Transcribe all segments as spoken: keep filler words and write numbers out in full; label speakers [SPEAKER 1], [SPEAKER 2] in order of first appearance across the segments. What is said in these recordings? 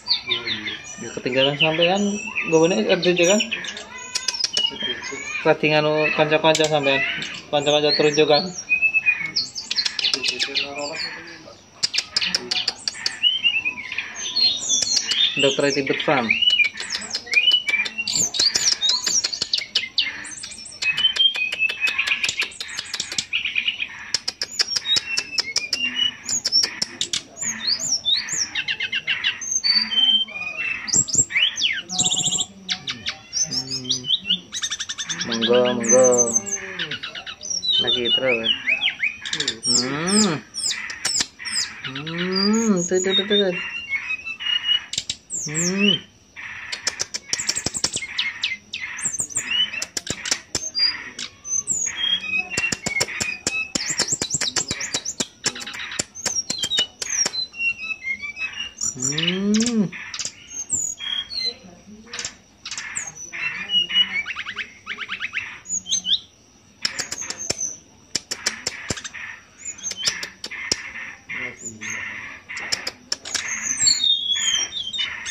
[SPEAKER 1] Ya ketinggalan sampean gowone R D J kan. Rading anu kanca-kanca sampean. Kanca-kanca terujukan. Dokter Tibet Farm. Monggo, monggo. Lagi terus. Hmm. Hmm, tuh tuh tuh tuh. Hmm. Hmm.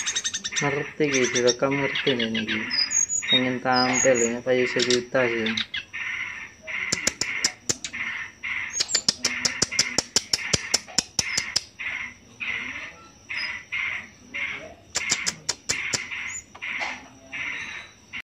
[SPEAKER 1] Ngerti gitu, rekam ngerti nih nih. Pengen tampil ini Payu Sejuta sih.